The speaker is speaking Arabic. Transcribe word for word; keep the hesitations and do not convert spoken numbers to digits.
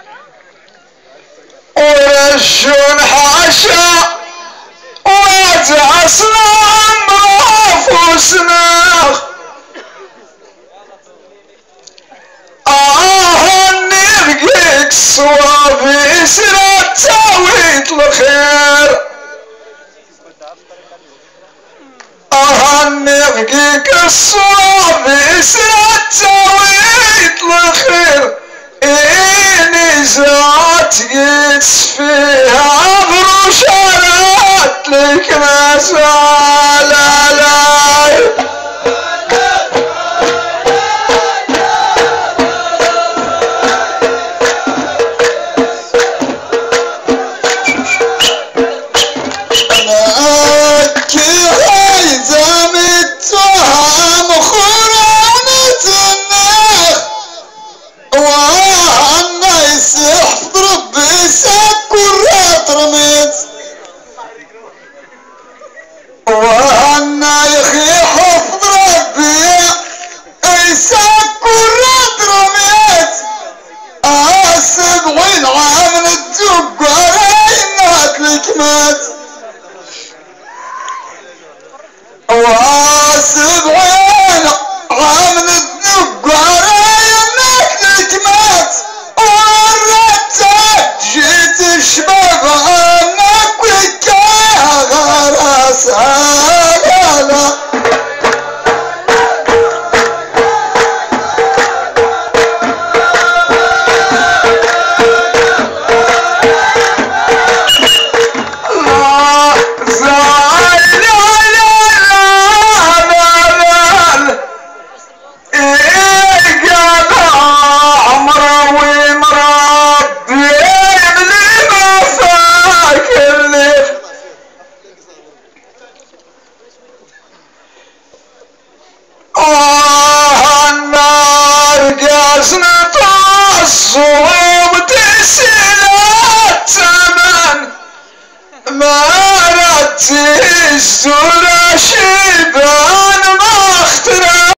ورشون حاشا واتعصنا مرافوسنا آه نلقيك صوابي سرات تاويت الخير آه نلقيك الصوابي سرات تاويت الخير إني زات قدس فيها بروشارات لك ما زال علي وانا يخي حفظ ربي ايساك كرات رميت سبعين عام الدق علينا لك مات وسبعين عام الدق علينا لك مات ورتك جيت الشباب عنك وكاها غرس هلا الصوم تسلات زمان ما ردت الزرع شبه